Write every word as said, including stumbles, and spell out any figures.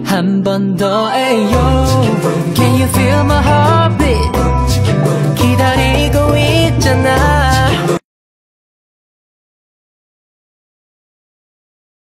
한 번 더 해요. Can you feel my heartbeat? 기다리고 있잖아.